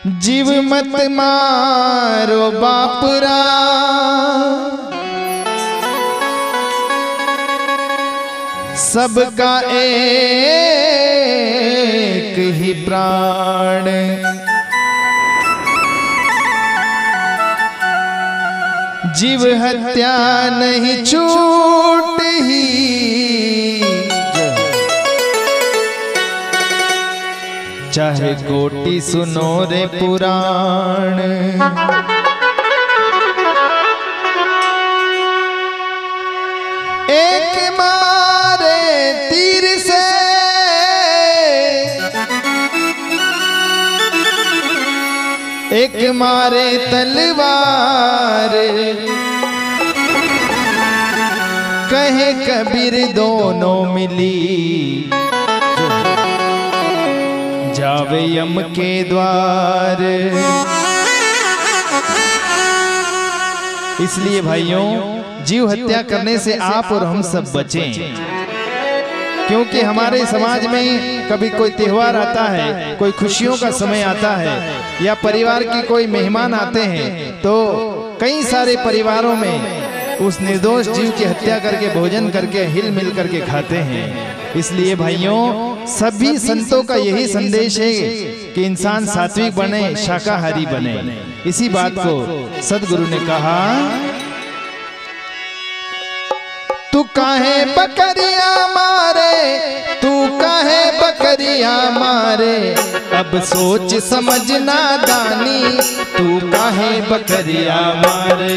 जीव मत मारो बापरा, सबका एक ही प्राण। जीव हत्या नहीं छूट ही, चाहे कोटि सुनो रे पुराण। एक मारे तीर से एक मारे तलवार, कहे कबीर दोनों मिली, जावे यम के द्वार। इसलिए भाइयों, जीव हत्या करने से आप और हम सब बचें, क्योंकि हमारे समाज में कभी कोई त्योहार आता है, कोई खुशियों का समय आता है, या परिवार की कोई मेहमान आते हैं, तो कई सारे परिवारों में उस निर्दोष जीव की हत्या करके भोजन करके हिल मिल करके खाते हैं। इसलिए भाइयों, सभी संतों का यही संदेश है कि इंसान सात्विक बने, शाकाहारी बने। इसी बात को सदगुरु ने कहा, तू काहे बकरिया मारे, तू काहे बकरिया मारे, अब सोच समझना दानी, तू काहे बकरिया मारे।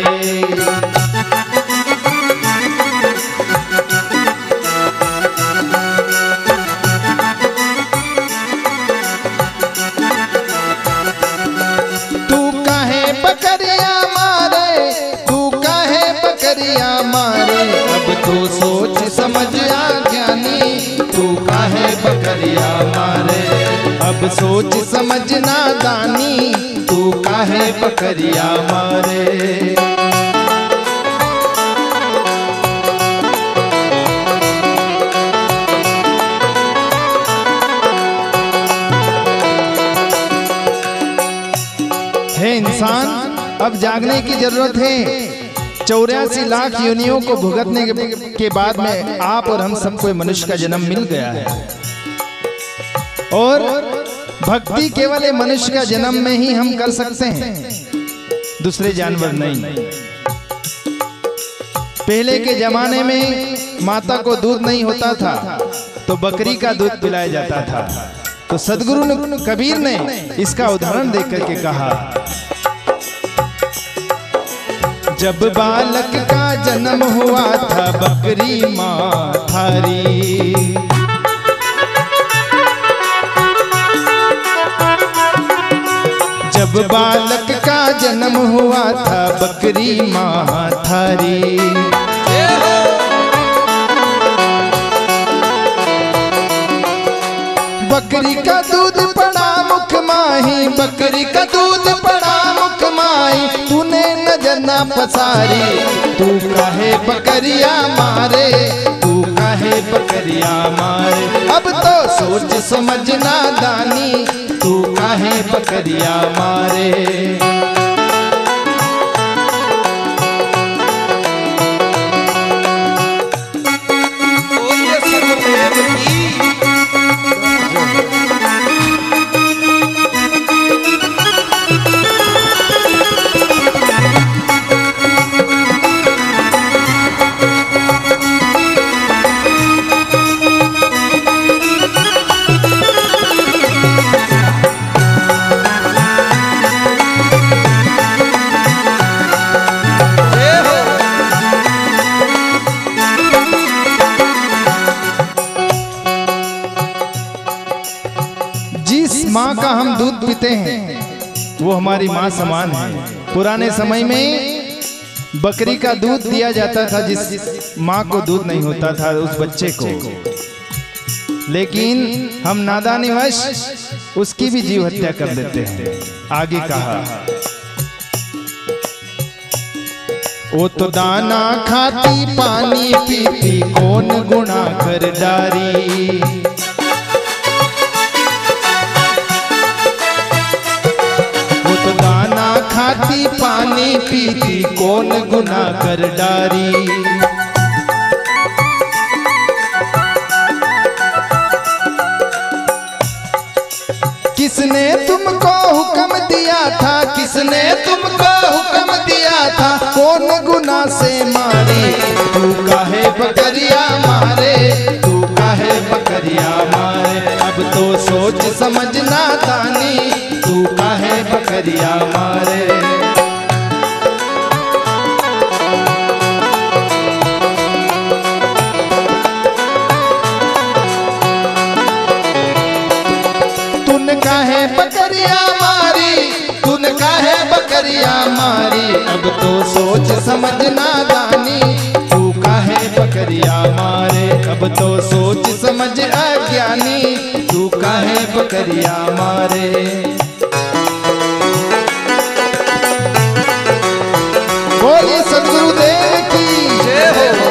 तू सोच समझ आ ज्ञानी, तू काहे बकरिया मारे, अब सोच समझना दानी, तू काहे बकरिया मारे। हे इंसान, अब जागने की जरूरत है। 84 लाख योनियों को भुगतने के बाद में आप और हम सबको मनुष्य का जन्म मिल गया है, और भक्ति केवल मनुष्य का जन्म में ही हम कर सकते हैं, दूसरे जानवर नहीं। पहले के जमाने में माता को दूध नहीं होता था तो बकरी का दूध पिलाया जाता था। तो सदगुरु कबीर ने इसका उदाहरण देख करके कहा, जब बालक का जन्म हुआ था बकरी माँ थारी, जब बालक का जन्म हुआ था बकरी माँ थारी। बकरी का दूध पड़ा मुख माही, बकरी का दूध पड़ा मुख माही, तूने नजर ना पसारी, तू काहे बकरिया मारे, तू काहे बकरिया मारे, अब तो सोच समझना दानी, तू काहे बकरिया मारे। माँ का हम दूध पीते हैं वो हमारी माँ समान है। पुराने समय में बकरी का दूध दिया जाता था जिस माँ को दूध नहीं होता था उस बच्चे को, लेकिन हम नादानीवश उसकी भी जीव हत्या कर देते हैं। आगे कहा, वो तो दाना खाती पानी पीती कौन गुनाह कर डारी। खाती पानी पीती कौन गुनाह कर डारी। किसने तुमको हुक्म दिया था, किसने तुमको हुक्म दिया था, कौन गुनाह से मारी। तू काहे बकरिया मारे, तू काहे बकरिया मारे, अब तो सोच समझना दानी, तू काहे बकरिया मारे। काहे बकरिया मारी, तूने काहे बकरिया मारी, अब तो सोच समझना दानी, तू काहे बकरिया मारे, अब तो सोच समझ अज्ञानी, तू काहे बकरिया मारे। बोलिए सद्गुरुदेव की जय हो।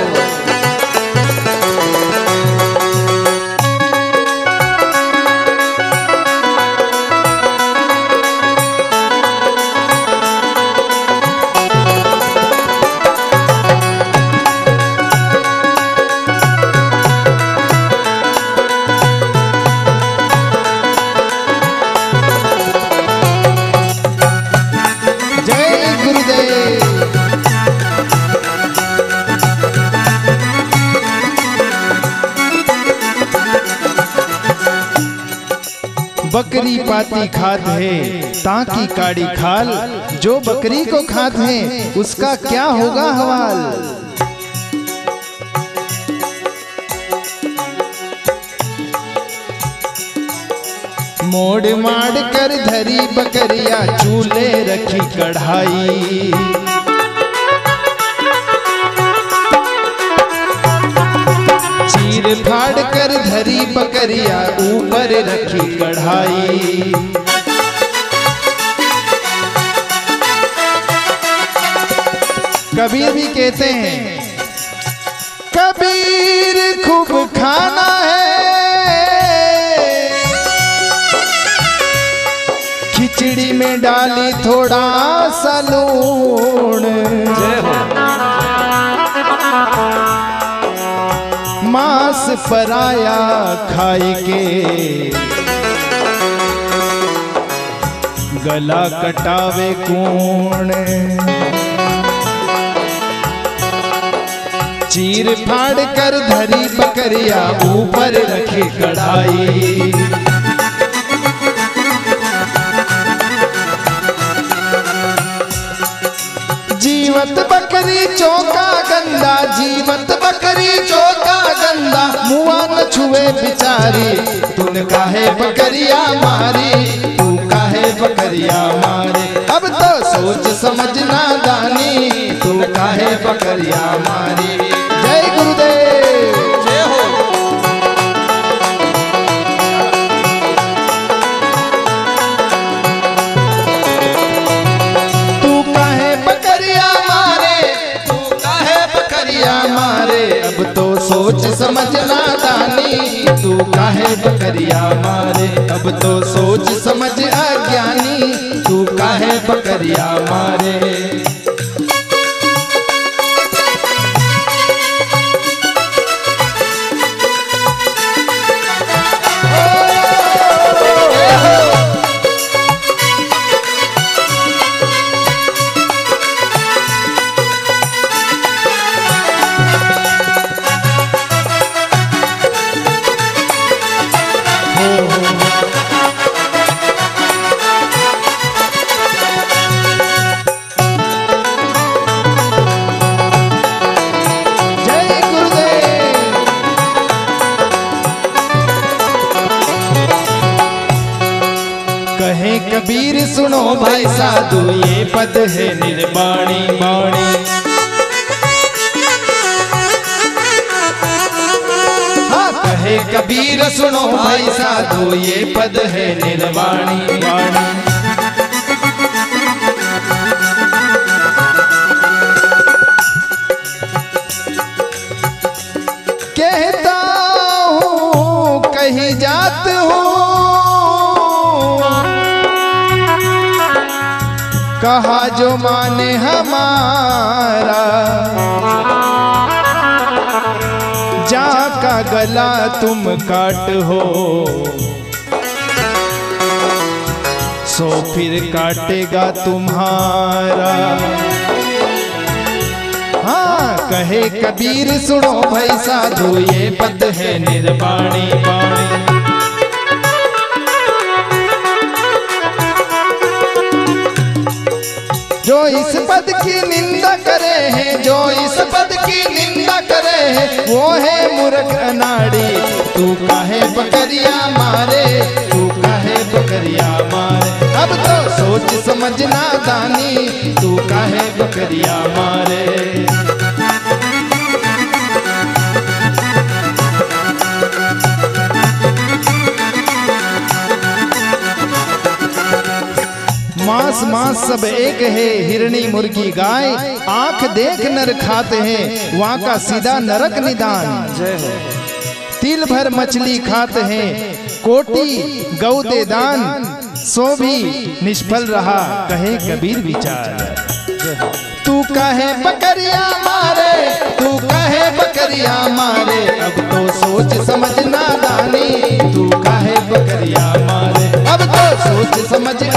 बकरी पाती खात है ताकि काड़ी खाल, जो बकरी को खात है उसका क्या होगा हवाल। मोड़ माड़ कर धरी बकरिया चूल्हे रखी कढ़ाई। चीर फाड़ कर धरी बकरिया ऊपर रखी कढ़ाई। कबीर भी कहते हैं, कबीर खूब खाना है, खिचड़ी में डाली थोड़ा सा लूण। मांस पराया खाई के गला कटावे कौन। चीर फाड़ कर धरी बकरिया ऊपर रखी कढ़ाई। जीवत बकरी चौका गंदा, जीवत बकरी चौका गंदा, मुआ न छुए बिचारी। तूने काहे बकरिया मारी, तू काहे बकरिया मारे, अब तो सोच समझना दानी, तू काहे बकरिया मारी। जय गुरुदेव जय हो। अब तो सोच समझना दानी, तू काहे बकरिया मारे, अब तो सोच समझ अज्ञानी, तू काहे बकरिया मारे। कहे कबीर सुनो भाई साधु, ये पद है निर्वाणी वाणी। हाँ कहे कबीर सुनो भाई साधु, ये पद है निर्वाणी वाणी। कहता हूँ कहीं जात हूँ, कहा जो माने हमारा, जा का गला तुम काट हो, सो फिर काटेगा तुम्हारा। हाँ कहे कबीर सुनो भाई साधु, ये पद है निर्वाणी वाणी। जो इस पद की निंदा करे हैं, जो इस पद की निंदा करे हैं, वो है मूर्ख अनाड़ी। तू काहे बकरिया मारे, तू काहे बकरिया मारे, अब तो सोच समझना दानी, तू काहे बकरिया मारे। मांस मांस सब एक है, हिरणी मुर्गी गाय, आंख देख नर खाते हैं, वहां का सीधा नरक निदान। तिल भर मछली खाते हैं, कोटि गौ दे दान, सो भी निष्फल रहा कहे कबीर विचार। तू कहे बकरिया मारे, तू कहे बकरिया मारे, अब तो सोच समझना दानी, तू कहे बकरिया मारे, अब तो सोच समझ